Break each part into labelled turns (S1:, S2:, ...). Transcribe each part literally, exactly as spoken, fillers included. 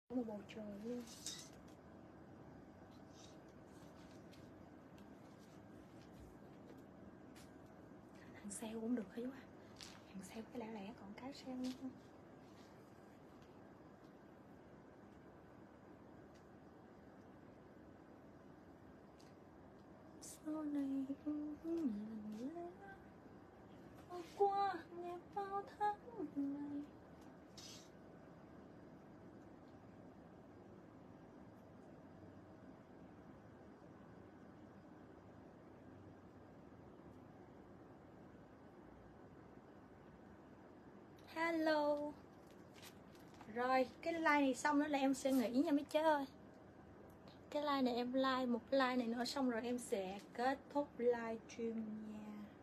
S1: một bầu trời luôn. Hàng sale cũng được hết quá. Hàng sale cái lẻ lẻ còn cái sale nữa không? Sau này qua nghe bao tháng ngày. Hello. Rồi, cái like này xong nữa là em sẽ nghỉ nha mấy chế ơi. Cái like này em like một like này nữa xong rồi em sẽ kết thúc live stream nha.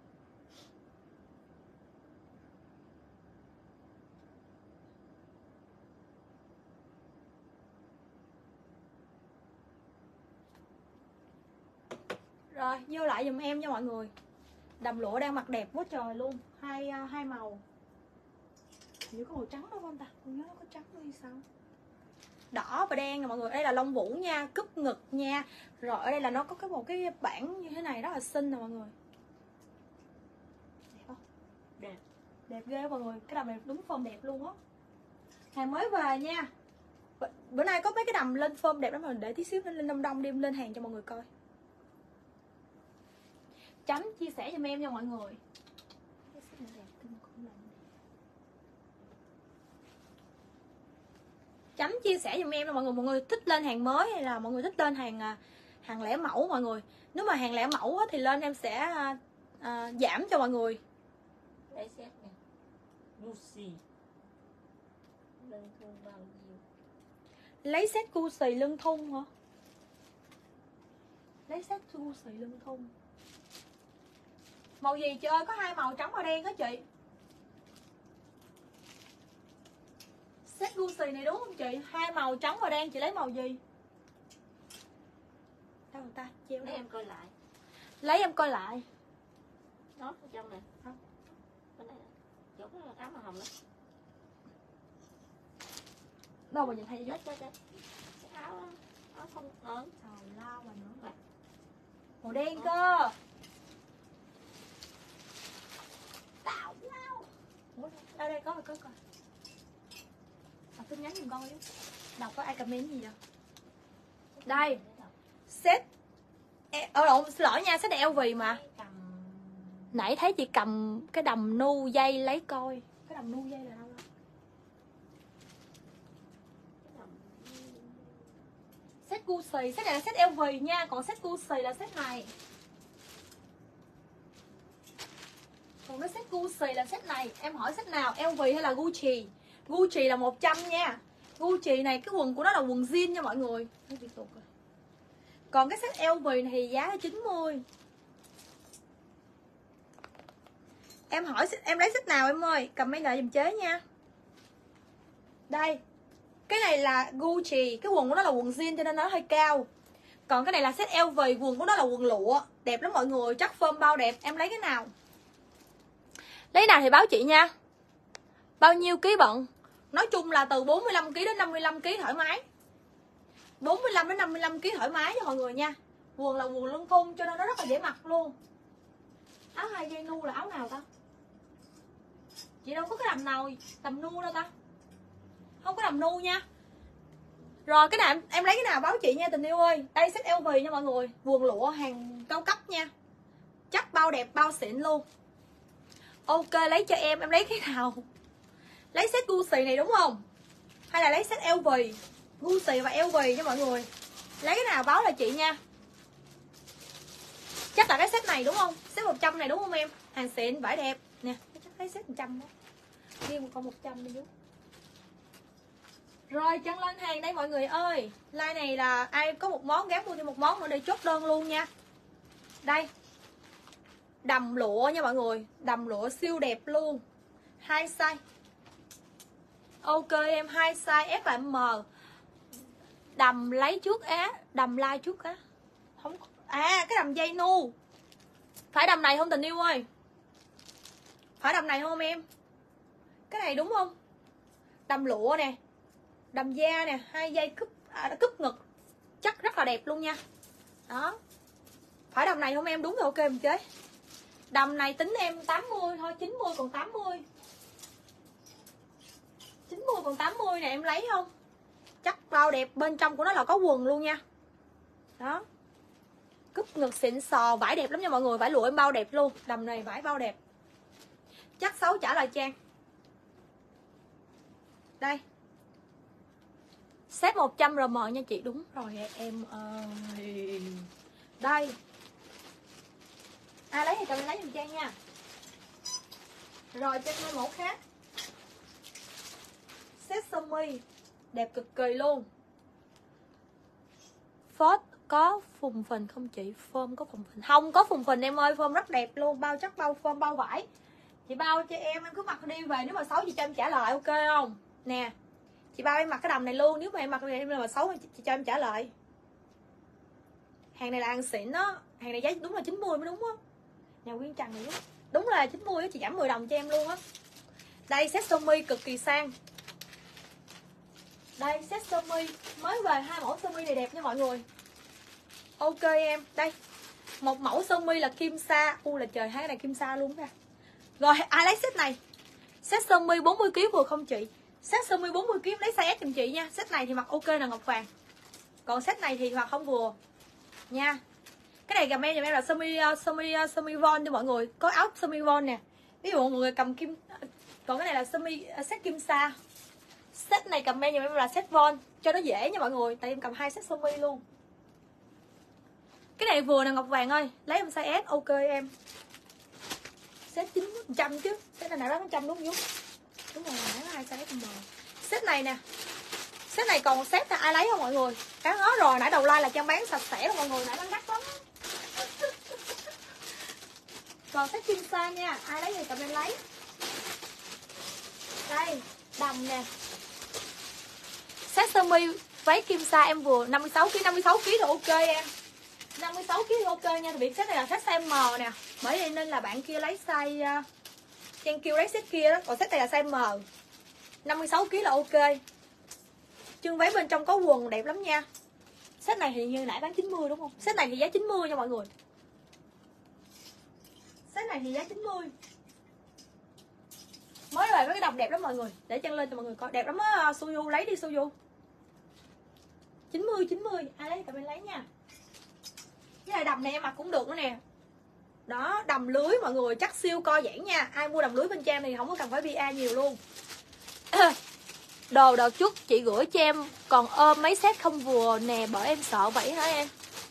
S1: Rồi, vô lại giùm em nha mọi người. Đầm lụa đang mặc đẹp quá trời luôn. Hai hai màu. Hình như có màu trắng đó không ta? Tôi nhớ nó có trắng thôi hay sao? Đỏ và đen nè mọi người. Đây là lông vũ nha, cúp ngực nha. Rồi ở đây là nó có cái một cái bảng như thế này rất là xinh nè mọi người. Đẹp không? Đẹp. Đẹp ghê mọi người. Cái đầm này đúng form đẹp luôn á. Hàng mới về nha. Bữa nay có mấy cái đầm lên form đẹp lắm rồi. Để tí xíu lên đông đông đem lên hàng cho mọi người coi. Chấm chia sẻ cho em nha mọi người. Chấm chia sẻ giùm em là mọi người, mọi người thích lên hàng mới hay là mọi người thích lên hàng hàng lẻ mẫu mọi người. Nếu mà hàng lẻ mẫu thì lên em sẽ à, à, giảm cho mọi người.
S2: Lấy set nè. Lucy. Lưng thun bao nhiêu?
S1: Lấy set Gucci lưng thun hả? Lấy set Gucci lưng thun. Màu gì chị ơi? Có hai màu trắng và đen đó chị. Set Gucci này đúng không chị? Hai màu trắng và đen, chị lấy màu gì? Đâu người ta treo
S2: lấy em coi lại.
S1: Lấy em coi lại.
S2: Đó ở trong này. Không. Bên đây. Chỗ cái áo màu hồng đó.
S1: Đâu mà nhìn thấy vậy?
S2: Cái áo áo không ớn.
S1: Trời lao mà nữa. Màu đen cơ. Tào lao. Đây đây có rồi, có coi. Đọc tin nhắn giùm con chứ. Đọc có ai comment gì đâu. Đây. Set Ờ lộn, xin lỗi nha, set eo vì mà. Nãy thấy chị cầm cái đầm nu dây lấy coi. Cái đầm nu dây là đâu đó? Set Gucci, set này là set eo vì nha, còn set Gucci là set này. Còn cái set Gucci là set này. Em hỏi set nào, eo vì hay là Gucci? Gucci là một trăm nha. Gucci này cái quần của nó là quần jean nha mọi người. Còn cái set eo vì này thì giá là chín mươi. Em hỏi em lấy set nào em ơi, comment lại dùm chế nha. Đây. Cái này là Gucci, cái quần của nó là quần jean cho nên nó hơi cao. Còn cái này là set eo vì, quần của nó là quần lụa, đẹp lắm mọi người, chắc form bao đẹp. Em lấy cái nào? Lấy nào thì báo chị nha. Bao nhiêu ký bận? Nói chung là từ bốn mươi lăm ki lô gam đến năm mươi lăm ki lô gam thoải mái. bốn mươi lăm đến năm mươi lăm ki lô gam thoải mái cho mọi người nha. Quần là quần lưng thun cho nên nó rất là dễ mặc luôn. Áo hai dây nu là áo nào ta? Chị đâu có cái đầm nào đầm nu đâu ta? Không có đầm nu nha. Rồi cái nào em, em lấy cái nào báo chị nha tình yêu ơi. Đây set eo vì nha mọi người. Quần lụa hàng cao cấp nha. Chắc bao đẹp bao xịn luôn. Ok lấy cho em, em lấy cái nào? Lấy set Gucci này đúng không? Hay là lấy set eo vì? Gucci và eo vì nha mọi người. Lấy cái nào báo là chị nha. Chắc là cái set này đúng không? Set một trăm này đúng không em? Hàng xịn, vải đẹp. Nè, chắc lấy set một trăm đó. Ghi một con một trăm đi chú. Rồi chân lên hàng đây mọi người ơi. Like này là ai có một món gắn mua thêm một món nữa để chốt đơn luôn nha. Đây. Đầm lụa nha mọi người. Đầm lụa siêu đẹp luôn. Hai size. Ok em, hai size S và M. Đầm lấy trước á, đầm like trước á. Không à, cái đầm dây nu. Phải đầm này không tình yêu ơi? Phải đầm này không em? Cái này đúng không? Đầm lụa nè. Đầm da nè, hai dây cúp à, cúp ngực chắc rất là đẹp luôn nha. Đó. Phải đầm này không em? Đúng rồi, ok mình chế. Đầm này tính em tám mươi thôi, chín mươi còn tám mươi. chín mươi còn tám mươi nè, em lấy không? Chắc bao đẹp, bên trong của nó là có quần luôn nha. Đó. Cúp ngực xịn sò, vải đẹp lắm nha mọi người, vải lụa em bao đẹp luôn. Đầm này vải bao đẹp. Chắc xấu trả lời Trang. Đây. Set một trăm R M nha chị. Đúng rồi em ơi. Đây. Ai lấy thì cầm lấy giùm Trang nha. Rồi Trang mẫu khác. Set sơ mi đẹp cực kỳ luôn. Phốt có phùng phình không chị? Phơm có phùng phình không? Có phùng phình em ơi, phơm rất đẹp luôn. Bao chắc bao phơm bao vải. Chị bao cho em, em cứ mặc đi về. Nếu mà xấu chị cho em trả lời, ok không? Nè, chị bao em mặc cái đầm này luôn. Nếu mà em mặc đi em mà xấu chị, chị cho em trả lời. Hàng này là hàng xịn đó. Hàng này giá đúng là chín mươi mới đúng á. Nhà Nguyên Trần này á. Đúng là chín mươi á, chị giảm mười đồng cho em luôn á. Đây set sơ mi cực kỳ sang. Đây set sơ mi mới về hai mẫu sơ mi này đẹp nha mọi người. Ok em, đây. Một mẫu sơ mi là kim sa. U là trời, hai cái này kim sa luôn nha. Rồi ai lấy set này? Set sơ mi bốn mươi ki lô gam vừa không chị? Set sơ mi bốn mươi ki lô gam lấy size S giùm chị nha. Set này thì mặc ok là ngọc vàng. Còn set này thì mặc không vừa nha. Cái này gầm em giùm em là sơ mi sơ mi sơ mi von cho mọi người, có áo sơ mi von nè. Ví dụ mọi người cầm kim, còn cái này là sơ mi set kim sa. Set này cầm em giùm em là set von cho nó dễ nha mọi người, tại em cầm hai set sơ mi luôn. Cái này vừa là ngọc vàng ơi, lấy em size S ok em. Set chín trăm chứ, set này nào đó một trăm đúng không? Đúng rồi, lấy hai size S M. Set này nè. Set này còn set là ai lấy không mọi người? Cá ngó rồi, nãy đầu like là Trang bán sạch sẽ luôn mọi người, nãy bán đắt lắm. Còn set kim sa nha, ai lấy thì cầm em lấy. Đây, đầm nè. Set sơ mi váy kim sa em vừa năm mươi sáu ki lô gam, năm mươi sáu ki lô gam thì ok em. năm mươi sáu ki lô gam thì ok nha, vì set này là set size M nè. Bởi vậy nên là bạn kia lấy size uh, Trang kêu lấy set kia đó, còn set này là size M. năm mươi sáu ki lô gam là ok. Chân váy bên trong có quần đẹp lắm nha. Set này thì như nãy bán chín mươi đúng không? Set này thì giá chín mươi nha mọi người. Set này thì giá chín mươi. Mới về với cái đầm đẹp lắm mọi người. Để Trang lên cho mọi người coi. Đẹp lắm á, Suzu lấy đi Suzu. chín mươi chín mươi, ai lấy thì mình lấy nha. Cái này đầm này em mặc cũng được nữa nè. Đó, đầm lưới mọi người, chắc siêu co giãn nha. Ai mua đầm lưới bên Trang thì không có cần phải bê a nhiều luôn. Đồ đợt chút chị gửi cho em còn ôm mấy set không vừa nè, bởi em sợ vậy hả em?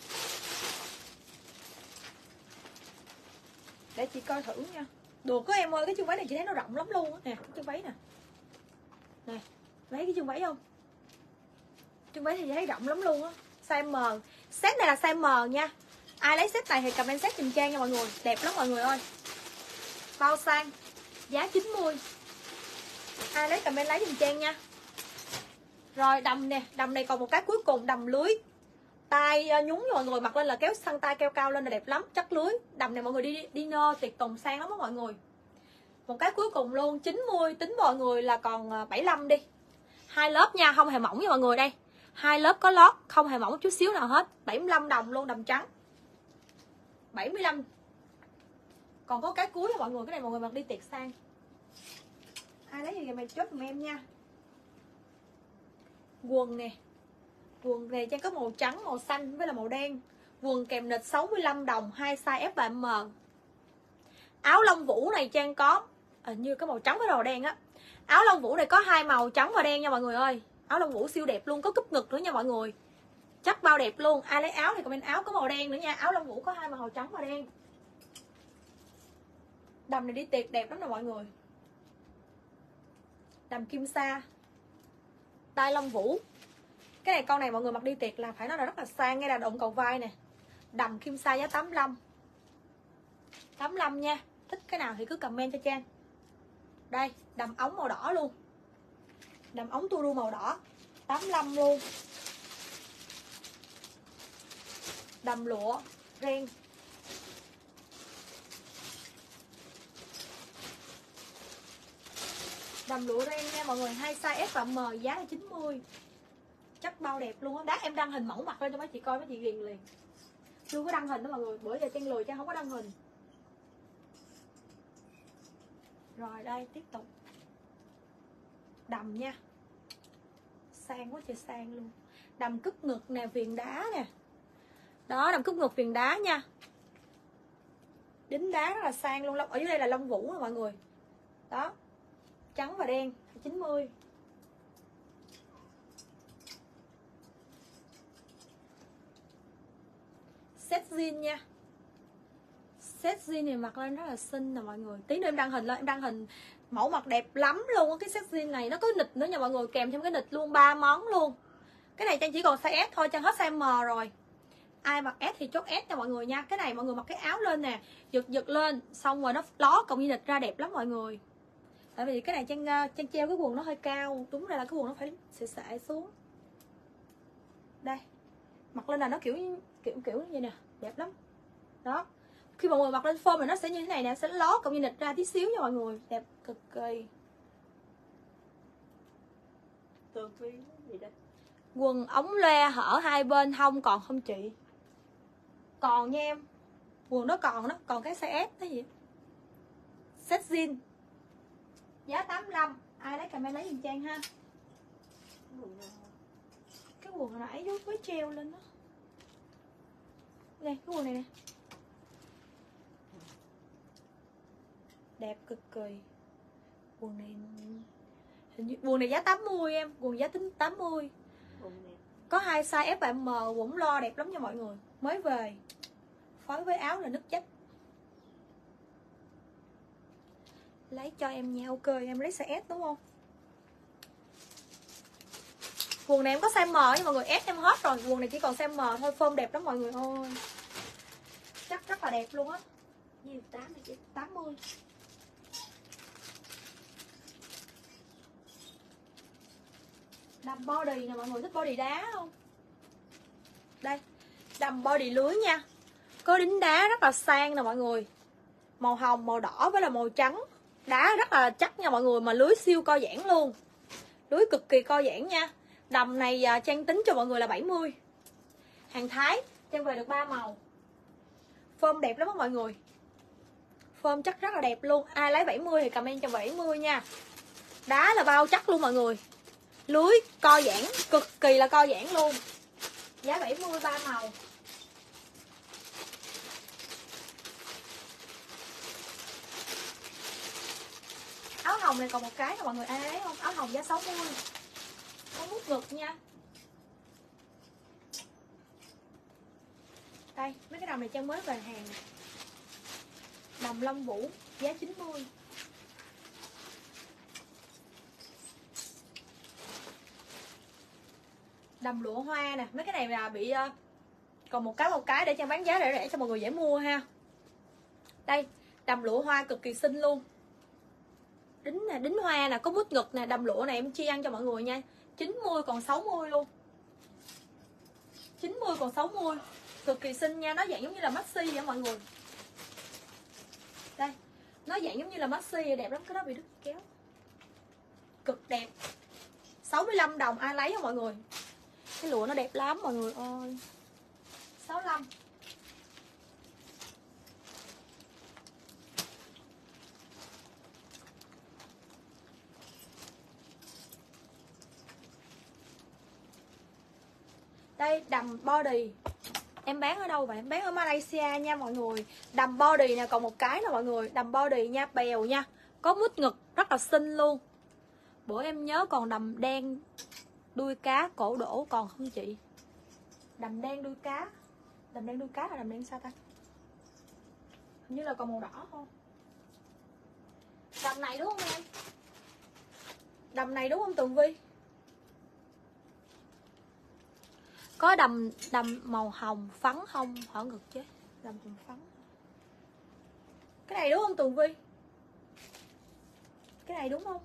S1: Để chị coi thử nha. Được có em ơi, cái chân váy này chị thấy nó rộng lắm luôn á. Nè, chân váy nè. Nè, lấy cái chân váy không? Chân váy thì chị thấy rộng lắm luôn á. Size M. Set này là size M nha. Ai lấy set này thì comment set giùm Trang nha mọi người. Đẹp lắm mọi người ơi. Bao sang. Giá chín mươi. Ai lấy comment lấy giùm Trang nha. Rồi đầm nè, đầm này còn một cái cuối cùng, đầm lưới. Tay nhúng cho mọi người, mặc lên là kéo xăng tay keo cao lên là đẹp lắm, chắc lưới. Đầm này mọi người đi dinner tiệc tùng sang lắm đó mọi người. Một cái cuối cùng luôn, chín mươi, tính mọi người là còn bảy mươi lăm đi. Hai lớp nha, không hề mỏng nha mọi người đây. Hai lớp có lót, không hề mỏng chút xíu nào hết. bảy mươi lăm đồng luôn, đầm trắng. bảy mươi lăm. Còn có cái cuối nha mọi người, cái này mọi người mặc đi tiệc sang. Ai lấy gì mày chốt giùm em nha. Quần nè. Quần này Trang có màu trắng, màu xanh với là màu đen. Quần kèm nịch sáu mươi lăm đồng, hai size S và M. Áo lông vũ này Trang có à, như cái màu trắng với màu đen á. Áo lông vũ này có hai màu trắng và đen nha mọi người ơi. Áo lông vũ siêu đẹp luôn, có cúp ngực nữa nha mọi người. Chắc bao đẹp luôn. Ai lấy áo thì comment áo có màu đen nữa nha. Áo lông vũ có hai màu trắng và đen. Đầm này đi tiệc đẹp lắm nè mọi người. Đầm kim sa. Tai lông vũ. Cái này con này mọi người mặc đi tiệc là phải nói là rất là sang, ngay là động cầu vai nè. Đầm kim sa giá tám mươi lăm. tám mươi lăm nha. Thích cái nào thì cứ comment cho Trang. Đây, đầm ống màu đỏ luôn. Đầm ống tu ru màu đỏ, tám mươi lăm luôn. Đầm lụa ren. Đầm lụa ren nha mọi người, hai size S và M, giá là chín mươi. Chất bao đẹp luôn á. Đá em đăng hình mẫu mặt lên cho mấy chị coi, mấy chị ghiền liền. Chưa có đăng hình đó mọi người, bữa giờ Trang lười Trang không có đăng hình. Rồi đây tiếp tục đầm nha, sang quá trời sang luôn. Đầm cúp ngực nè, viền đá nè. Đó, đầm cúp ngực viền đá nha, đính đá rất là sang luôn. Ở dưới đây là lông vũ nè mọi người. Đó, trắng và đen, chín mươi. Set jean nha, set jean này mặc lên rất là xinh nè mọi người. Tí nữa em đăng hình lên, em đăng hình mẫu mặt đẹp lắm luôn. Cái set jean này nó có nịt nữa nha mọi người, kèm thêm cái nịt luôn, ba món luôn. Cái này Trang chỉ còn size S thôi, Trang hết size M rồi. Ai mặc S thì chốt S nha mọi người nha. Cái này mọi người mặc cái áo lên nè, giật giật lên, xong rồi nó ló cộng như nịt ra đẹp lắm mọi người. Tại vì cái này Trang Trang treo cái quần nó hơi cao, đúng ra là cái quần nó phải xệ xệ xuống. Đây, mặc lên là nó kiểu kiểu kiểu như vậy nè, đẹp lắm. Đó, khi mọi người mặc lên form thì nó sẽ như thế này nè, sẽ ló cộng như nịt ra tí xíu nha mọi người, đẹp cực kỳ.
S2: Tường Vi gì đây?
S1: Quần ống loe hở hai bên hông còn không chị? Còn nha em, quần nó còn, nó còn cái size S cái gì. Set jean giá tám mươi lăm. Ai lấy comment lấy giùm Trang ha. Cái quần hồi nãy với với treo lên đó. Nè, cái quần này nè, đẹp cực kỳ. Quần này hình như quần này giá tám mươi em, quần giá tính tám mươi. Có hai size S và M, quần lo đẹp lắm nha mọi người. Mới về, phối với áo là nứt chất. Lấy cho em nha, ok em lấy size S đúng không? Quần này em có size M nha mọi người, S em hết rồi. Quần này chỉ còn size M thôi, form đẹp lắm mọi người ơi. Chắc rất là đẹp luôn á.
S2: Nhiều tám mươi chứ.
S1: tám mươi. Đầm body nè mọi người, thích body đá không? Đây, đầm body lưới nha, có đính đá rất là sang nè mọi người. Màu hồng, màu đỏ với là màu trắng. Đá rất là chắc nha mọi người, mà lưới siêu co giãn luôn. Lưới cực kỳ co giãn nha. Đầm này à, Trang tính cho mọi người là bảy mươi. Hàng Thái, Trang về được ba màu. Form đẹp lắm đó mọi người. Form chắc rất là đẹp luôn. Ai lấy bảy mươi thì comment cho bảy mươi nha. Đá là bao chắc luôn mọi người. Lưới co giãn, cực kỳ là co giãn luôn. Giá bảy mươi, ba màu. Áo hồng này còn một cái nè mọi người, ai lấy không? Áo hồng giá sáu mươi. Có mút ngực nha. Đây, mấy cái đầm này Trang mới về hàng nè. Đầm Long Vũ giá chín mươi. Đầm lụa hoa nè, mấy cái này là bị uh, còn một cái một cái để Trang bán giá rẻ rẻ cho mọi người dễ mua ha. Đây, đầm lụa hoa cực kỳ xinh luôn. Đính nè, đính hoa nè, có bút ngực nè, đầm lụa này em chi ăn cho mọi người nha. chín mươi còn sáu mươi luôn. chín mươi còn sáu mươi. Cực kỳ xinh nha, nó dạng giống như là maxi vậy mọi người. Đây, nó dạng giống như là maxi vậy, đẹp lắm, cái đó bị đứt kéo. Cực đẹp. sáu mươi lăm đồng, ai lấy không mọi người? Cái lụa nó đẹp lắm mọi người ơi. sáu mươi lăm. Đây, đầm body. Em bán ở đâu vậy? Em bán ở Malaysia nha mọi người. Đầm body nè, còn một cái nè mọi người. Đầm body nha, bèo nha. Có mút ngực rất là xinh luôn. Bữa em nhớ còn đầm đen đuôi cá cổ đổ còn không chị? Đầm đen đuôi cá. Đầm đen đuôi cá là đầm đen sao ta? Hình như là còn màu đỏ không? Đầm này đúng không em? Đầm này đúng không Tường Vi? Có đầm đầm màu hồng phấn không? Hở ngực chứ. Đầm hồng phấn. Cái này đúng không Tường Vi? Cái này đúng không?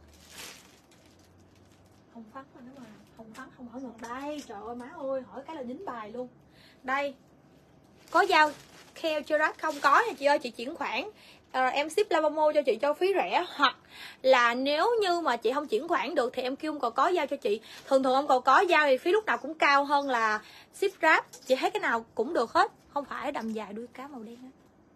S1: Hồng phấn mà nó mà hồng phấn không hở ngực. Đây, trời ơi má ơi, hỏi cái là dính bài luôn. Đây. Có dao kheo chưa đó? Không có nha chị ơi, chị chuyển khoản. à, em ship Lavamo cho chị cho phí rẻ, hoặc là nếu như mà chị không chuyển khoản được thì em kêu ông cò có giao cho chị. Thường thường ông cò có giao thì phí lúc nào cũng cao hơn là ship Grab. Chị thấy cái nào cũng được hết, không phải đầm dài đuôi cá màu đen hết.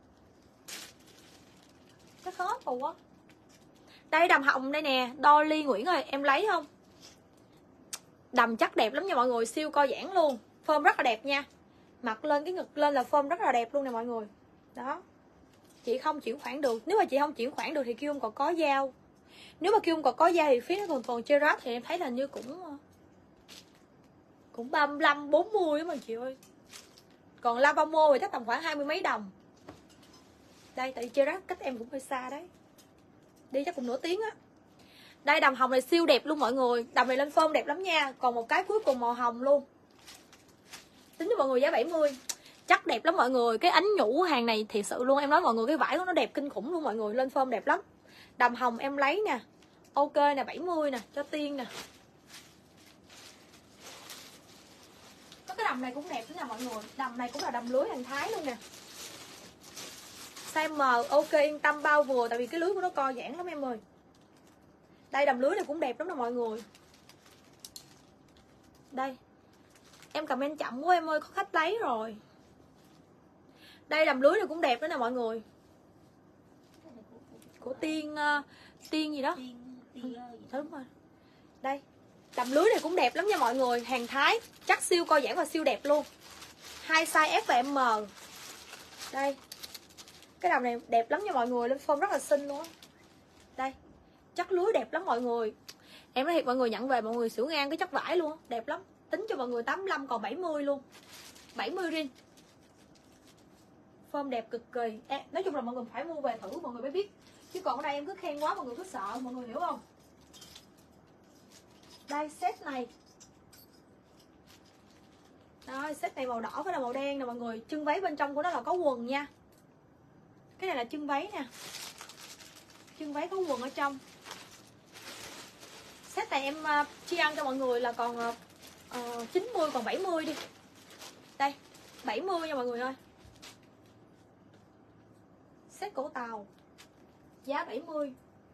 S1: Cái khó phù quá. Đây đầm hồng đây nè, Dolly Nguyễn ơi, em lấy không? Đầm chắc đẹp lắm nha mọi người, siêu co giãn luôn, form rất là đẹp nha. Mặc lên cái ngực lên là form rất là đẹp luôn nè mọi người. Đó. Chị không chuyển khoản được, nếu mà chị không chuyển khoản được thì kêu ông còn có giao. Nếu mà kêu ông còn có giao thì phí nó còn còn chơi rát thì em thấy là như cũng cũng ba mươi lăm bốn mươi đó mà chị ơi. Còn Lavamo thì chắc tầm khoảng hai mươi mấy đồng. Đây tại chơi rát cách em cũng hơi xa đấy. Đi chắc cũng nửa tiếng á. Đây đầm hồng này siêu đẹp luôn mọi người. Đầm này lên form đẹp lắm nha. Còn một cái cuối cùng màu hồng luôn. Tính cho mọi người giá bảy mươi. Chắc đẹp lắm mọi người. Cái ánh nhũ hàng này thiệt sự luôn. Em nói mọi người cái vải của nó đẹp kinh khủng luôn mọi người. Lên form đẹp lắm. Đầm hồng em lấy nè. Ok nè, bảy mươi nè, cho Tiên nè. Có cái đầm này cũng đẹp nữa nè mọi người. Đầm này cũng là đầm lưới hàng Thái luôn nè. Size M, ok yên tâm bao vừa. Tại vì cái lưới của nó co giãn lắm em ơi. Đây đầm lưới này cũng đẹp lắm nè mọi người. Đây. Em comment chậm quá em ơi, có khách lấy rồi. Đây đầm lưới này cũng đẹp nữa nè mọi người. Của Tiên uh, Tiên gì đó. Ừ, đúng rồi. Đây. Đầm lưới này cũng đẹp lắm nha mọi người, hàng Thái, chắc siêu co giãn và siêu đẹp luôn. Hai size S và M. Đây. Cái đầm này đẹp lắm nha mọi người, lên form rất là xinh luôn á. Đây. Chất lưới đẹp lắm mọi người. Em nói thiệt mọi người nhận về mọi người xỉu ngang cái chất vải luôn á, đẹp lắm. Tính cho mọi người tám mươi lăm còn bảy mươi luôn. bảy mươi rin. Form đẹp cực kỳ. À, nói chung là mọi người phải mua về thử mọi người mới biết. Chứ còn ở đây em cứ khen quá mọi người cứ sợ, mọi người hiểu không? Đây set này. Đây set này màu đỏ với là màu đen nè mọi người. Chân váy bên trong của nó là có quần nha. Cái này là chân váy nè. Chân váy có quần ở trong. Set này em uh, chi ăn cho mọi người là còn uh, uh, chín mươi còn bảy mươi đi. Đây, bảy mươi nha mọi người ơi. Set cổ tàu. Giá bảy mươi.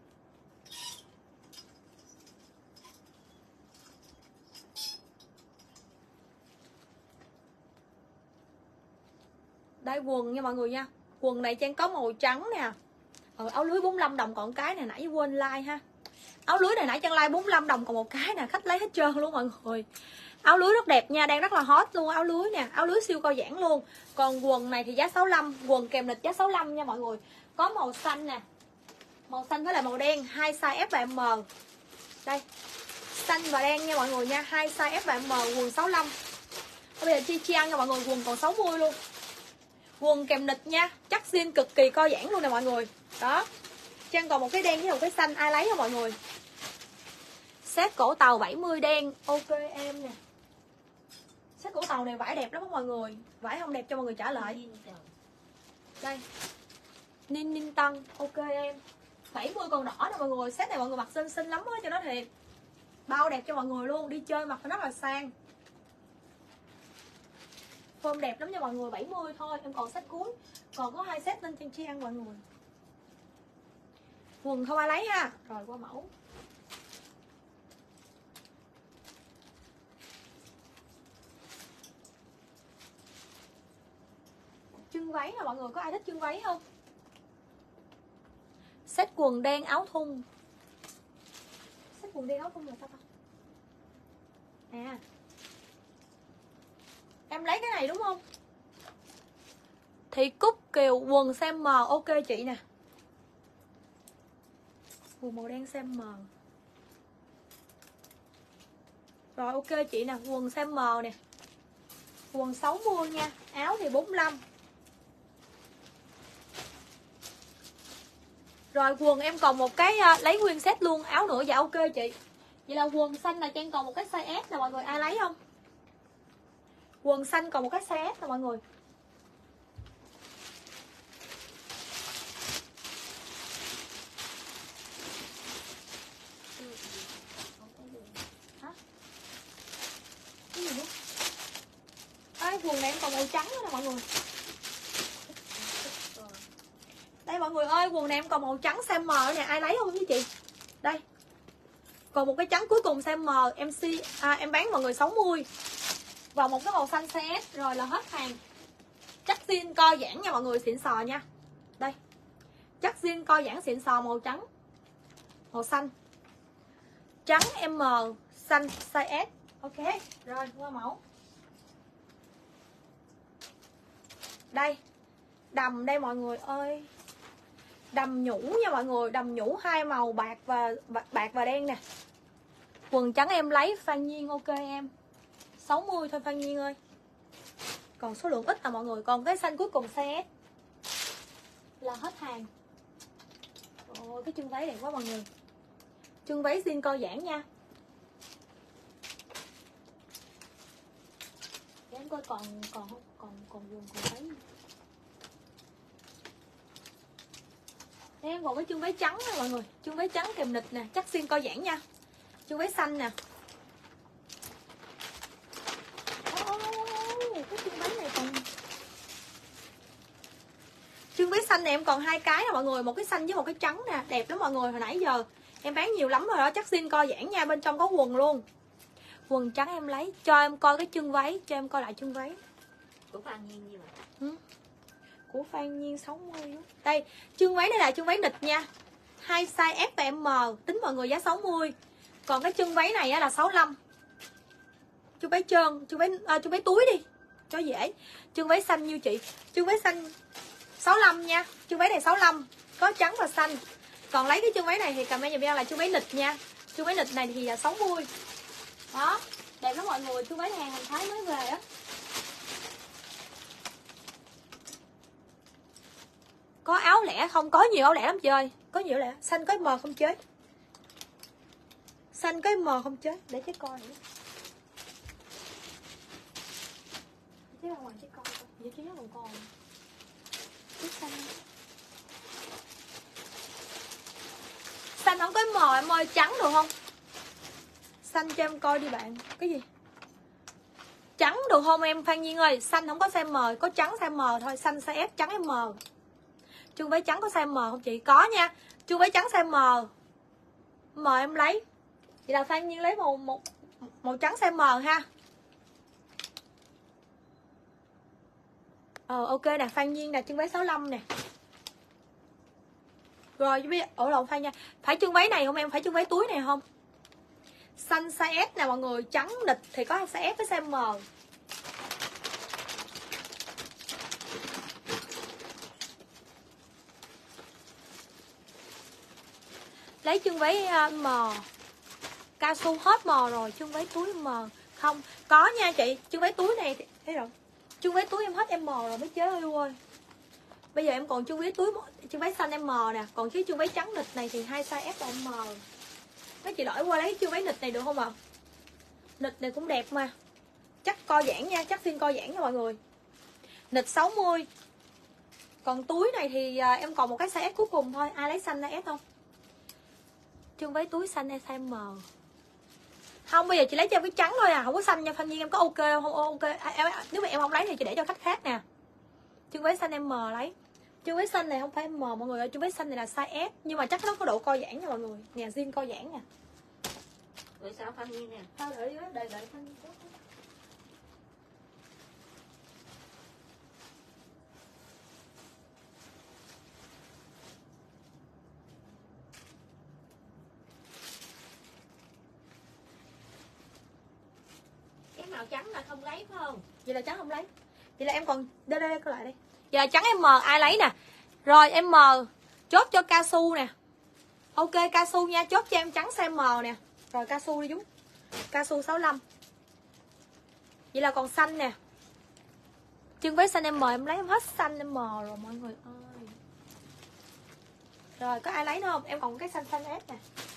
S1: Đây quần nha mọi người nha. Quần này Trang có màu trắng nè. Ờ, áo lưới bốn mươi lăm đồng còn cái này nãy quên like ha. Áo lưới này nãy Trang like bốn mươi lăm đồng còn một cái nè, khách lấy hết trơn luôn mọi người. Áo lưới rất đẹp nha, đang rất là hot luôn áo lưới nè, áo lưới siêu co giãn luôn. Còn quần này thì giá sáu mươi lăm, quần kèm nịch giá sáu mươi lăm nha mọi người. Có màu xanh nè. Màu xanh với lại màu đen, hai size S và M. Đây. Xanh và đen nha mọi người nha, hai size S và M, quần sáu mươi lăm. Bây giờ chi chi ăn nha mọi người, quần còn sáu mươi luôn. Quần kèm nịch nha, chắc zin cực kỳ co giãn luôn nè mọi người. Đó. Trang còn một cái đen với một cái xanh, ai lấy không mọi người? Set cổ tàu bảy mươi đen, ok em nè. Set cổ tàu này vải đẹp lắm mọi người. Vải không đẹp cho mọi người trả lại. Đây. Ninh ninh tân, ok em. bảy mươi còn đỏ nè mọi người. Set này mọi người mặc xinh xinh lắm á cho nó thiệt. Bao đẹp cho mọi người luôn, đi chơi mặc nó rất là sang. Form đẹp lắm nha mọi người, bảy mươi thôi. Em còn set cuối. Còn có hai set nên Trang chi ăn mọi người. Quần không ai lấy ha. Rồi qua mẫu. Chân váy nè mọi người, có ai thích chân váy không? Set quần đen áo thun. Set quần đen áo thun là sao ta? À. Em lấy cái này đúng không? Thị Cúc Kiều quần size M, ok chị nè. Quần màu đen size M. Rồi ok chị nè, quần size M nè. Quần sáu mươi nha, áo thì bốn mươi lăm. Rồi quần em còn một cái uh, lấy nguyên set luôn, áo nữa dạ ok chị. Vậy là quần xanh là Trang còn một cái size S nè mọi người, ai lấy không? Quần xanh còn một cái size S nè mọi người. Hả? Cái gì nữa? À, quần này em còn màu trắng nữa nè mọi người. Đây mọi người ơi, quần này em còn màu trắng size M nè, ai lấy không với chị? Đây. Còn một cái trắng cuối cùng size M, em si à, em bán mọi người sáu mươi. Và một cái màu xanh size S rồi là hết hàng. Chắc zin co giãn nha mọi người, xịn sò nha. Đây. Chắc zin co giãn xịn sò màu trắng. Màu xanh. Trắng M, xanh size S. Ok, rồi qua mẫu. Đây. Đầm đây mọi người ơi. Đầm nhũ nha mọi người, đầm nhũ hai màu bạc và bạc và đen nè. Quần trắng em lấy Phan Nhiên ok em. sáu mươi thôi Phan Nhiên ơi. Còn số lượng ít à mọi người, còn cái xanh cuối cùng size S là hết hàng. Ôi cái chân váy đẹp quá mọi người. Chân váy zin co giãn nha. Để em coi còn còn không còn còn quần còn váy. Đây em còn cái chân váy trắng nè mọi người, chân váy trắng kèm nịt nè, chắc zin co giãn nha. Chân váy xanh nè. Oh, cái chân váy này còn chân váy xanh này em còn hai cái nè mọi người, một cái xanh với một cái trắng nè, đẹp lắm mọi người. Hồi nãy giờ em bán nhiều lắm rồi đó, chắc zin co giãn nha, bên trong có quần luôn. Quần trắng em lấy, cho em coi cái chân váy, cho em coi lại chân váy.
S2: Của Phan Nhiên gì mà.
S1: Ừ. Của Phan Nhiên sáu mươi. Đây, chân váy này là chân váy nịt nha. Hai size S và M, tính mọi người giá sáu mươi. Còn cái chân váy này là sáu mươi lăm. Chân váy trơn, chân váy à, chân váy túi đi cho dễ. Chân váy xanh nhiêu chị? Chân váy xanh sáu mươi lăm nha. Chân váy này sáu mươi lăm, có trắng và xanh. Còn lấy cái chân váy này thì comment giùm em là chân váy nịt nha. Chân váy nịt này thì là sáu mươi. Đó, đẹp lắm mọi người, chân váy hàng Hành Thái mới về á. Có áo lẻ không? Có nhiều áo lẻ lắm chị ơi. Có nhiều lẻ. Xanh có M không chế? Xanh có M không chế? Để chế coi nữa. Chế ra ngoài chế coi coi. Vậy chứ nó còn còn. Chế xanh. Xanh không có M em ơi, trắng được không? Xanh cho em coi đi bạn. Cái gì? Trắng được không em Phan Nhiên ơi? Xanh không có size M, có trắng size M thôi. Xanh size S, trắng M. Chân váy trắng có size M không chị? Có nha. Chân váy trắng size M. M em lấy. Vậy là Phan Nhiên lấy màu một màu trắng size M ha. Ờ ok nè, Phan Nhiên nè, chân váy sáu mươi lăm nè. Rồi biết ở lộn Phan nha. Phải chân váy này không em? Phải chân váy túi này không? Xanh size S nè mọi người, trắng nịt thì có size S với size M. Lấy chân váy M. Cao su hết M rồi, chân váy túi M. Không, có nha chị, chân váy túi này thấy rồi. Chân váy túi em hết M rồi mới chế ơi ơi. Bây giờ em còn chân váy túi chân váy xanh M nè, còn cái chân váy trắng nịt này thì hai size S và M. Mấy chị đổi qua lấy chân váy nịt này được không ạ? À? Nịt này cũng đẹp mà. Chắc co giãn nha, chắc phim co giãn nha mọi người. Nịt sáu mươi. Còn túi này thì à, em còn một cái size S cuối cùng thôi. Ai lấy xanh là S không? Chân váy túi xanh hay size M? Không, bây giờ chị lấy cho em cái trắng thôi à, không có xanh nha Phan Nhiên, em có ok không? Ok, à, em, nếu mà em không lấy thì chị để cho khách khác nè. Chân váy xanh em M lấy. Chân váy xanh này không phải M mọi người ơi, chân váy xanh này là size S nhưng mà chắc nó có độ co giãn nha mọi người. Nè zin co giãn nè.
S2: Rồi sao Phan Nhiên nè?
S1: Thôi đợi đợi đợi Phan Nhiên.
S2: Màu trắng là không lấy phải không?
S1: Vậy là trắng không lấy. Vậy là em còn đây đây, đây coi lại đây. Vậy là trắng em M ai lấy nè. Rồi em M chốt cho cao su nè. Ok cao su nha, chốt cho em trắng size M nè. Rồi cao su đi chú. Cao su sáu mươi lăm. Vậy là còn xanh nè. Chân váy xanh em M em lấy em hết xanh em M rồi mọi người ơi. Rồi có ai lấy nữa không? Em còn cái xanh xanh S nè.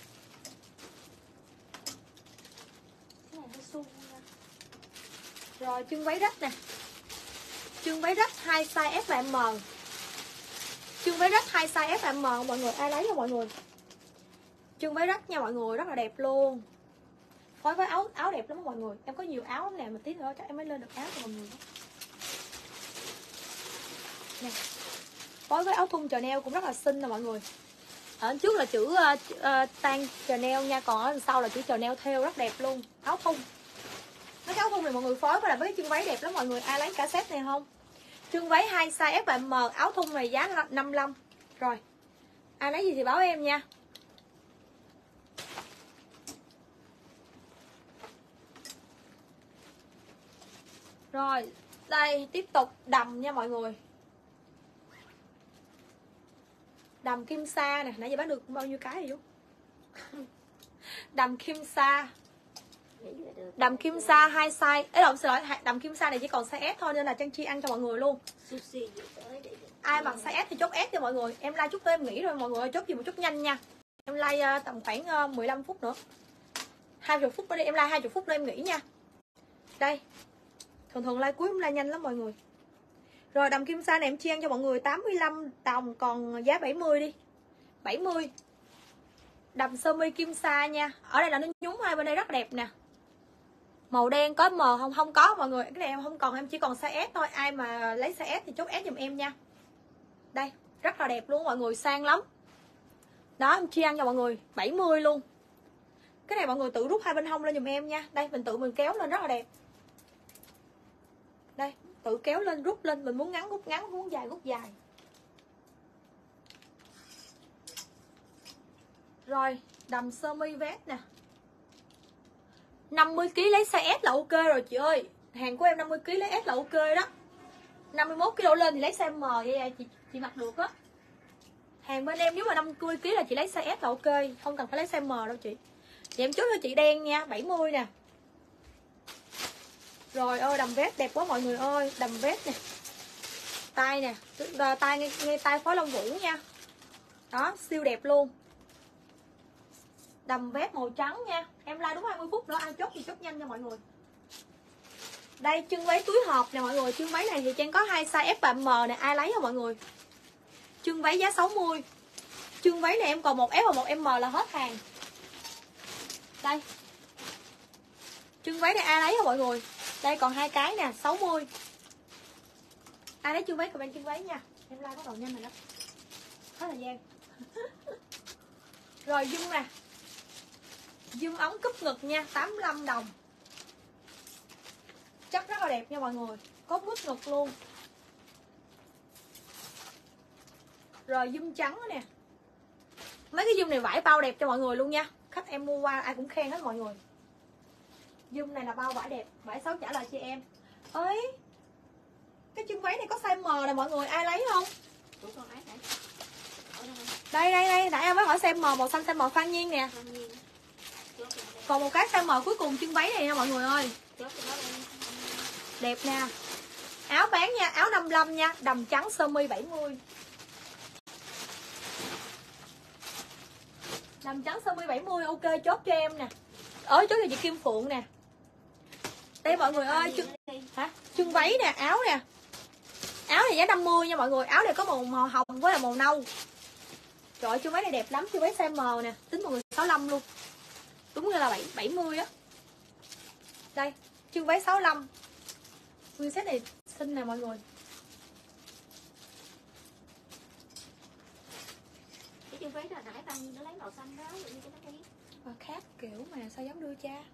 S1: Cái này hơi su. Rồi chân váy rách nè. Chân váy rách hai size S và M. Chân váy rách hai size S và M mọi người ai lấy không mọi người? Chân váy rách nha mọi người, rất là đẹp luôn. Phối với áo áo đẹp lắm mọi người. Em có nhiều áo lắm nè, mà tí nữa chắc em mới lên được áo cho mọi người. Nè. phối với áo thun Chanel cũng rất là xinh nè mọi người. Ở trước là chữ uh, uh, tan Chanel nha, còn ở đằng sau là chữ Chanel theo rất đẹp luôn. Áo thun, mấy cái áo thun này mọi người phối với là với cái chân váy đẹp lắm mọi người. Ai lấy cả set này không? Chân váy hai size ép và M, áo thun này giá năm mươi lăm. Rồi ai lấy gì thì báo em nha. Rồi đây tiếp tục đầm nha mọi người. Đầm kim sa nè, nãy giờ bán được bao nhiêu cái rồi chú? Đầm kim sa, đầm kim sa hai size. Ấy lộn, xin lỗi, đầm kim sa này chỉ còn size S thôi nên là Trang Chi ăn cho mọi người luôn. Ai mặc size S thì chốt S cho mọi người. Em like chút tới em nghỉ rồi mọi người, chốt gì một chút nhanh nha. Em like uh, tầm khoảng uh, mười lăm phút nữa, hai mươi phút nữa đi, em like hai mươi phút nữa em nghỉ nha. Đây, thường thường like cuối em like nhanh lắm mọi người. Rồi đầm kim sa này em chiên cho mọi người tám mươi lăm đồng, còn giá bảy mươi đi. bảy mươi. Đầm sơ mi kim sa nha. Ở đây là nó nhúng hai bên đây rất đẹp nè. Màu đen có M không? Không có mọi người. Cái này em không còn, em chỉ còn size S thôi. Ai mà lấy size S thì chốt S giùm em nha. Đây, rất là đẹp luôn mọi người, sang lắm. Đó, em chiên cho mọi người bảy mươi luôn. Cái này mọi người tự rút hai bên hông lên giùm em nha. Đây, mình tự mình kéo lên rất là đẹp. Đây, tự kéo lên rút lên, mình muốn ngắn rút ngắn, muốn dài rút dài. Rồi đầm sơ mi vest nè, năm mươi ki lô gam lấy size S là ok rồi chị ơi. Hàng của em năm mươi ki lô gam lấy S là ok đó. Năm mươi mốt ki lô gam lên thì lấy size M, vậy chị, chị mặc được á. Hàng bên em nếu mà năm mươi ki lô gam là chị lấy size S là ok, không cần phải lấy size M đâu chị. Vậy em chốt cho chị đen nha, bảy mươi nè. Rồi ơi đầm vest đẹp quá mọi người ơi, đầm vest nè. Tay nè, tay ngay, ngay tay phối lông vũ nha. Đó, siêu đẹp luôn. Đầm vest màu trắng nha. Em like đúng hai mươi phút nữa, ai chốt thì chốt nhanh cho mọi người. Đây chân váy túi hộp nè mọi người. Chân váy này thì Trang có hai size S và M nè, ai lấy không mọi người. Chân váy giá sáu mươi. Chân váy này em còn một S và một M là hết hàng. Đây. Chân váy này ai lấy không mọi người. Đây còn hai cái nè, sáu mươi. Ai lấy chân váy comment chân váy nha. Em like bắt đầu nhanh rồi đó. Hết thời gian. Rồi dung nè. Dung ống cúp ngực nha, tám mươi lăm đồng. Chất rất là đẹp nha mọi người, có cúp ngực luôn. Rồi dung trắng nè. Mấy cái dung này vải bao đẹp cho mọi người luôn nha. Khách em mua qua ai cũng khen hết mọi người. Dung này là bao vải đẹp, vải xấu trả lời chị em. Ơi, cái chân váy này có size M nè mọi người, ai lấy không? Đây đây đây, nãy em mới hỏi size M, màu xanh size M Phan Nhiên nè. Còn một cái size M cuối cùng chân váy này nha mọi người ơi. Đẹp nè. Áo bán nha, áo năm mươi lăm nha, đầm trắng sơ mi bảy mươi. Đầm trắng sơ mi bảy mươi ok, chốt cho em nè. Ở chốt cho chị Kim Phượng nè. Đây mọi người ơi, chân hả? Chân váy nè, áo nè. Áo này giá năm mươi nha mọi người, áo này có màu màu hồng với là màu nâu. Trời ơi, chân váy này đẹp lắm, chân váy size M nè, tính mọi người sáu mươi lăm luôn. Đúng như là bảy mươi á. Đây, chân váy sáu mươi lăm. Nguyên set này xinh nè mọi người.
S2: Cái chân váy là nãy tăng nó lấy màu xanh đó, như cái nó
S1: Và khác kiểu mà sao giống đưa cha.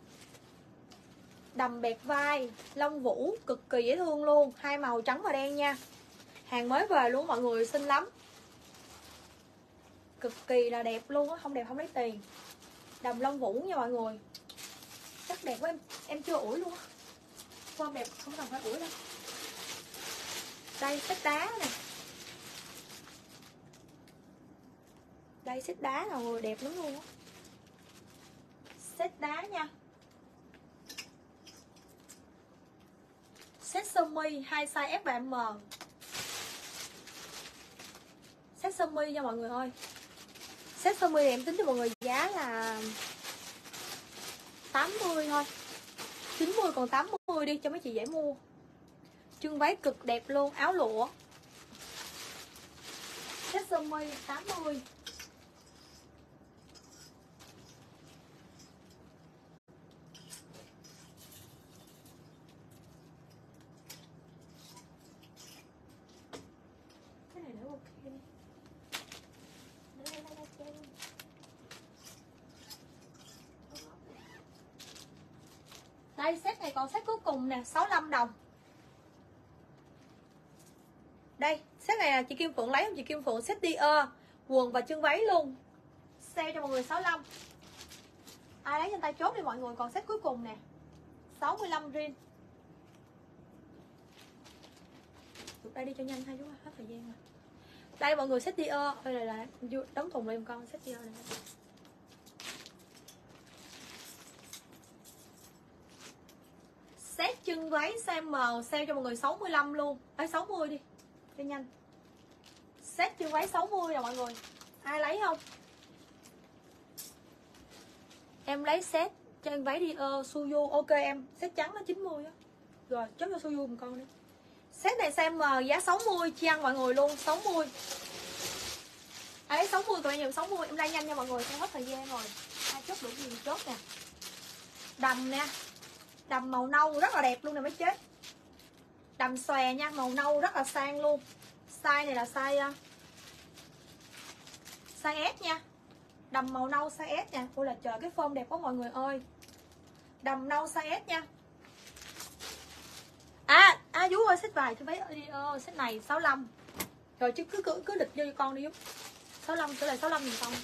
S1: Đầm bẹt vai, lông vũ cực kỳ dễ thương luôn, hai màu trắng và đen nha. Hàng mới về luôn mọi người, xinh lắm. Cực kỳ là đẹp luôn á, không đẹp không lấy tiền. Đầm lông vũ nha mọi người. Rất đẹp quá, em em chưa ủi luôn á. Form đẹp không cần phải ủi đâu. Đây xếp đá nè. Đây xếp đá mọi người, đẹp lắm luôn á. Xếp đá nha. Set sơ mi hai size S và M. Set sơ mi nha mọi người ơi. Set sơ mi em tính cho mọi người giá là tám mươi thôi. chín mươi còn tám mươi đi cho mấy chị dễ mua. Chân váy cực đẹp luôn, áo lụa. Set sơ mi tám mươi. Cái này nữa ok Đây set này còn set cuối cùng nè, sáu mươi lăm đồng. Đây, set này là chị Kim Phượng lấy không? Chị Kim Phượng set Dior, quần và chân váy luôn. Sale cho mọi người sáu mươi lăm. Ai lấy trên tay chốt đi mọi người, còn set cuối cùng nè. sáu mươi lăm rin. Được đây đi cho nhanh thôi chú ơi, hết thời gian rồi. Đây mọi người set Dior, đây là, là đóng thùng lại một con set Dior này. Set chân váy size M sale cho mọi người sáu mươi lăm luôn. Ấy sáu mươi đi. Cho nhanh. Set chân váy sáu mươi nè mọi người. Ai lấy không? Em lấy set chân váy đi ơ Suzu. Ok em, set trắng nó chín mươi á. Rồi, chốt cho Suzu một con đi. Set này size M giá sáu mươi chi ăn mọi người luôn, sáu mươi. Ai lấy sáu mươi tụi em nhận sáu mươi, em lấy nhanh nha mọi người, không hết thời gian rồi. Ai chốt được gì chốt nè. Đầm nè. Đầm màu nâu rất là đẹp luôn nè mấy chế. Đầm xòe nha, màu nâu rất là sang luôn. Size này là size size S nha. Đầm màu nâu size S nha. Ôi là trời cái form đẹp quá mọi người ơi. Đầm nâu size S nha. À, à Vú ơi xếp vài cho mấy ơi, xếp này sáu mươi lăm. Rồi chứ cứ cứ cứ địch vô cho con đi Vú. sáu mươi lăm trở lại sáu mươi lăm nghìn con.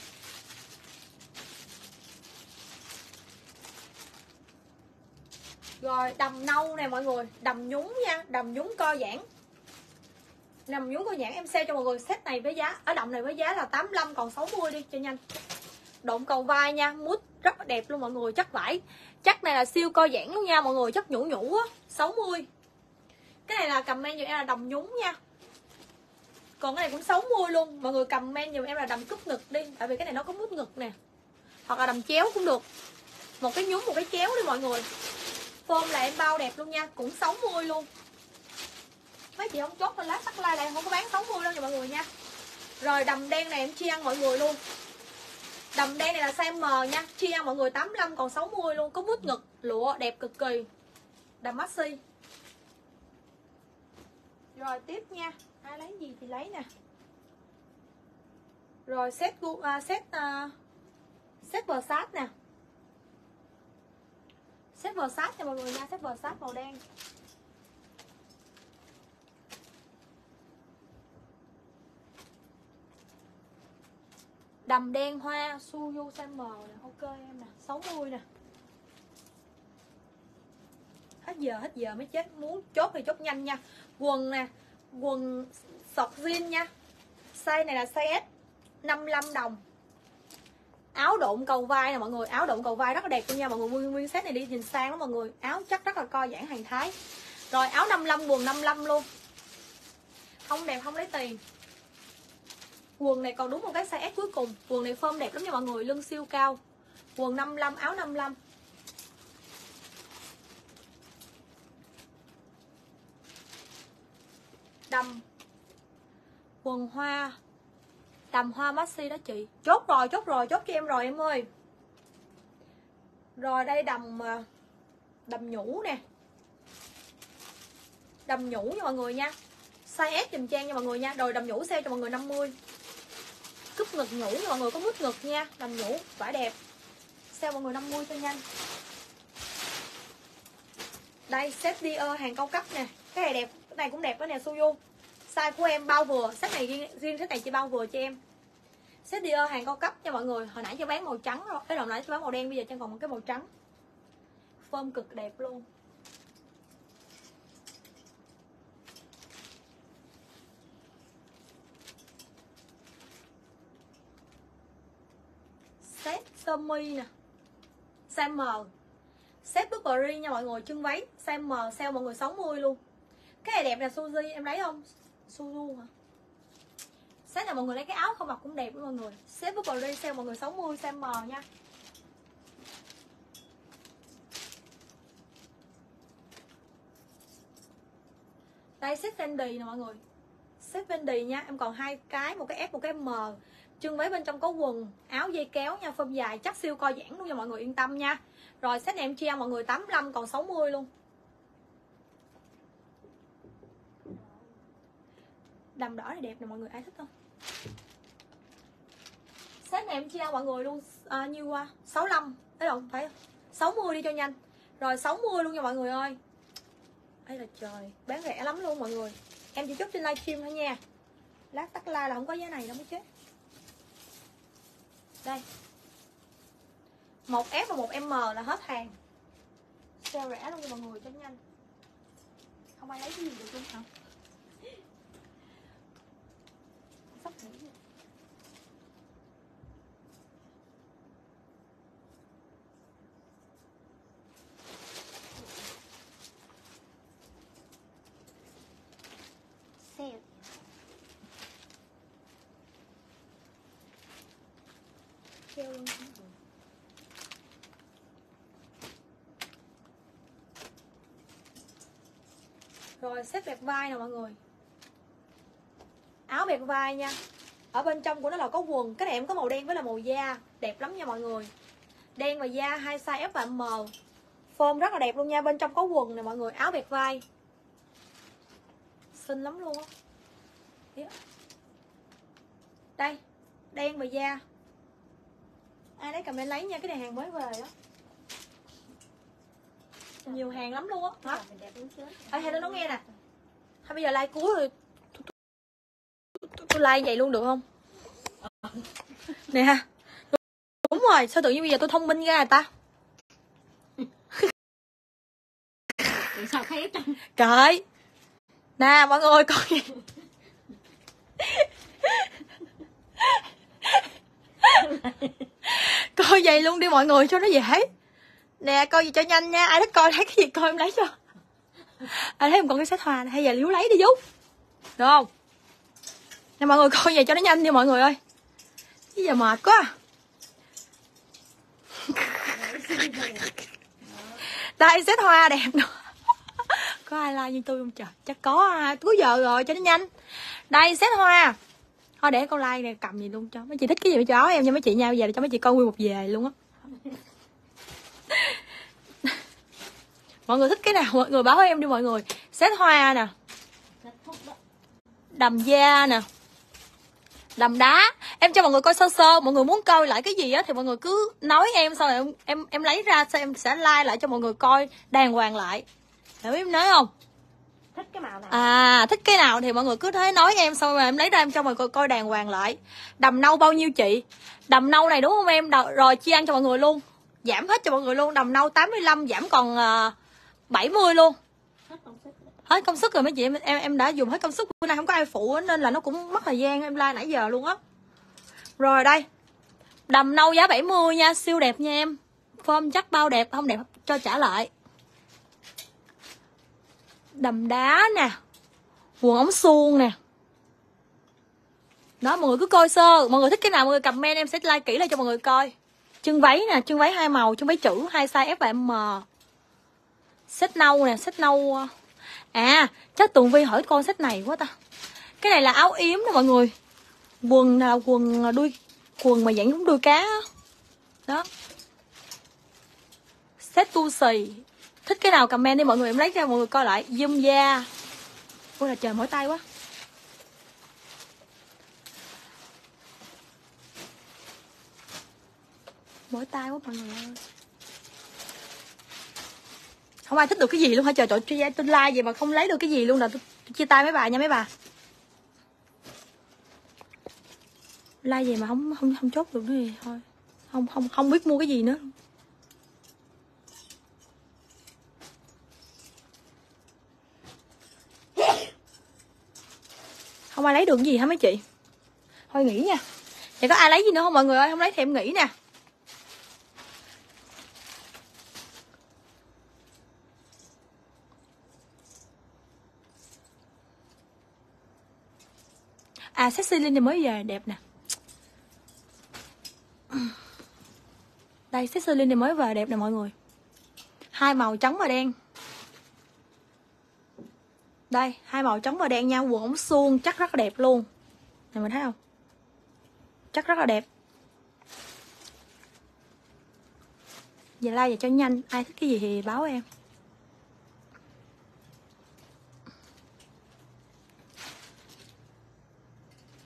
S1: Rồi đầm nâu nè mọi người, đầm nhúng nha, đầm nhúng co giãn. Đầm nhúng co giãn em sale cho mọi người set này với giá, ở đầm này với giá là tám mươi lăm còn sáu mươi đi cho nhanh. Độn cầu vai nha, mút rất là đẹp luôn mọi người, chất vải. Chắc này là siêu co giãn luôn nha mọi người, chất nhũ nhũ á, sáu mươi. Cái này là comment giùm em là đầm nhúng nha. Còn cái này cũng sáu mươi luôn, mọi người comment giùm em là đầm cúp ngực đi, tại vì cái này nó có mút ngực nè. Hoặc là đầm chéo cũng được. Một cái nhúng một cái chéo đi mọi người. Form là em bao đẹp luôn nha, cũng sáu mươi luôn. Mấy chị không chốt lên lát tắt like đây không có bán sáu mươi đâu nha mọi người nha. Rồi đầm đen này em chia ăn mọi người luôn. Đầm đen này là size M nha, chia ăn mọi người tám mươi lăm còn sáu mươi luôn, có mút ngực, lụa đẹp cực kỳ. Đầm maxi. Rồi tiếp nha, ai lấy gì thì lấy nè. Rồi set uh, set uh, set Versace nè. Set Versace nha mọi người nha, set Versace màu đen. Đầm đen hoa Suzu size M nè, ok em nè, sáu mươi nè. Hết giờ hết giờ mới chết, muốn chốt thì chốt nhanh nha. Quần nè, quần sọt jean nha. Size này là size S, năm mươi lăm đồng. Áo độn cầu vai nè mọi người, áo độn cầu vai rất là đẹp luôn nha mọi người, nguyên nguyên set này đi nhìn sang lắm mọi người. Áo chắc rất là co giãn hàng Thái. Rồi áo năm mươi lăm, quần năm mươi lăm luôn. Không đẹp không lấy tiền. Quần này còn đúng một cái size S cuối cùng. Quần này form đẹp lắm nha mọi người, lưng siêu cao. Quần năm mươi lăm, áo năm mươi lăm. Đầm quần hoa, đầm hoa maxi đó chị. Chốt rồi, chốt rồi, chốt cho em rồi em ơi. Rồi đây đầm đầm nhũ nè. Đầm nhũ nha mọi người nha. Size S dùm trang nha mọi người nha. Rồi đầm nhũ sale cho mọi người năm mươi. Cúp ngực nhũ nha mọi người, có mút ngực nha. Đầm nhũ, vải đẹp. Sale mọi người năm mươi cho nhanh. Đây set Dior hàng cao cấp nè. Cái này đẹp, cái này cũng đẹp đó nè Suzu. Size của em bao vừa, set này riêng, riêng set này chỉ bao vừa cho em. Set Dior hàng cao cấp nha mọi người. Hồi nãy cho bán màu trắng rồi, cái đầu nãy cho bán màu đen, bây giờ cho còn một cái màu trắng. Form cực đẹp luôn. Set sơ mi nè. Size M. Set Burberry nha mọi người, chân váy size M sale mọi người sáu mươi luôn. Cái này đẹp nè Suzy, em lấy không? Suzu hả? Set này mọi người lấy cái áo không mặc cũng đẹp với mọi người. Set Burberry sale mọi người sáu mươi, size M nha. Đây set Fendi nè mọi người. Set Fendi nha, em còn hai cái, một cái S một cái M. Chân váy bên trong có quần, áo dây kéo nha, form dài chắc siêu co giãn luôn nha mọi người, yên tâm nha. Rồi set này em chia mọi người tám mươi lăm còn sáu mươi luôn. Đầm đỏ này đẹp nè mọi người, ai thích không? Set này em chia mọi người luôn à, như uh, sáu mươi lăm, thấy không? Thấy không? sáu mươi đi cho nhanh. Rồi sáu mươi luôn nha mọi người ơi. Ây là trời, bán rẻ lắm luôn mọi người. Em chỉ chốt trên livestream thôi nha. Lát tắt like là không có giá này đâu mới chết. Đây, một F và một M là hết hàng. Sale rẻ luôn nha mọi người cho nhanh. Không ai lấy cái gì được luôn hả? Sắp nghỉ rồi.
S2: Sale.
S1: Sale luôn. Rồi set bẹp vai nè mọi người. Áo bẹp vai nha. Ở bên trong của nó là có quần. Cái này em có màu đen với là màu da. Đẹp lắm nha mọi người. Đen và da hai size F và M. Form rất là đẹp luôn nha. Bên trong có quần nè mọi người. Áo bẹp vai xinh lắm luôn á. Đây, đen và da. Ai đấy comment lấy nha. Cái này hàng mới về đó. Nhiều hàng lắm luôn á. Hả? Ê, hay nó nghe nè. Thôi bây giờ like cuối rồi tôi like vậy luôn được không? Nè ha. Đúng rồi, sao tự nhiên bây giờ tôi thông minh ra rồi ta?
S2: Sao thấy trong
S1: Trời. Nè mọi người coi. Coi vậy luôn đi mọi người cho nó dễ. Nè coi gì cho nhanh nha. Ai thích coi thấy cái gì coi em lấy cho. Ai thấy em còn cái set hoa này hay giờ liếu lấy đi giúp. Được không? Nè mọi người coi vậy cho nó nhanh đi mọi người ơi. Bây giờ mệt quá. Đây set hoa đẹp nữa. Có ai like như tôi không trời? Chắc có à. Cuối giờ rồi cho nó nhanh. Đây set hoa. Thôi để con like này cầm gì luôn cho. Mấy chị thích cái gì cho áo em nha mấy chị nha. Bây giờ để cho mấy chị coi nguyên một về luôn á. Mọi người thích cái nào mọi người báo em đi mọi người. Set hoa nè. Đầm da nè. Đầm đá. Em cho mọi người coi sơ sơ. Mọi người muốn coi lại cái gì á thì mọi người cứ nói em. Sau rồi em em, em lấy ra. Sau em sẽ like lại cho mọi người coi đàng hoàng lại. Hiểu em nói không?
S2: thích cái màu nào?
S1: À thích cái nào thì mọi người cứ thế nói em. Xong rồi em lấy ra em cho mọi người coi đàng hoàng lại. Đầm nâu bao nhiêu chị? Đầm nâu này đúng không em? Rồi chia ăn cho mọi người luôn. Giảm hết cho mọi người luôn. Đầm nâu tám mươi lăm giảm còn uh, bảy mươi luôn.
S2: Hết công sức.
S1: Hết công sức rồi mấy chị em em em đã dùng hết công sức. Bữa nay không có ai phụ nên là nó cũng mất thời gian em like nãy giờ luôn á. Rồi đây. Đầm nâu giá bảy mươi nha, siêu đẹp nha em. Form chắc bao đẹp, không đẹp cho trả lại. Đầm đá nè. Quần ống suông nè. Đó mọi người cứ coi sơ. Mọi người thích cái nào mọi người comment em sẽ like kỹ lại cho mọi người coi. Chân váy nè, chân váy hai màu, chân váy chữ hai size F và M. Set nâu nè, set nâu. À, chắc Tường Vi hỏi con set này quá ta. Cái này là áo yếm nè mọi người. Quần là quần đuôi, quần mà dạng giống đuôi cá đó. Đó. Set tu xì. Thích cái nào comment đi mọi người em lấy ra mọi người coi lại. Zoom da. Ôi là trời mỏi tay quá. Mỏi tay quá mọi người ơi. Không ai thích được cái gì luôn hả trời. Trời tôi like vậy mà không lấy được cái gì luôn là tôi, tôi chia tay mấy bà nha mấy bà. Like vậy mà không không không chốt được nữa thì thôi. Không không không biết mua cái gì nữa. Không ai lấy được cái gì hả mấy chị? Thôi nghỉ nha. Vậy có ai lấy gì nữa không mọi người ơi? Không lấy thì em nghỉ nè. À sexy Linh thì mới về đẹp nè. Đây sexy Linh thì mới về đẹp nè mọi người. Hai màu trắng và đen. Đây, hai màu trắng và đen nha, quần ống suông chắc rất là đẹp luôn. Này mình thấy không? Chắc rất là đẹp. Giờ like về cho nhanh, ai thích cái gì thì báo em.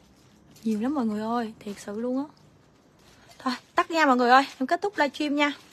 S1: Nhiều lắm mọi người ơi, thiệt sự luôn á. Thôi, tắt nha mọi người ơi, em kết thúc livestream nha.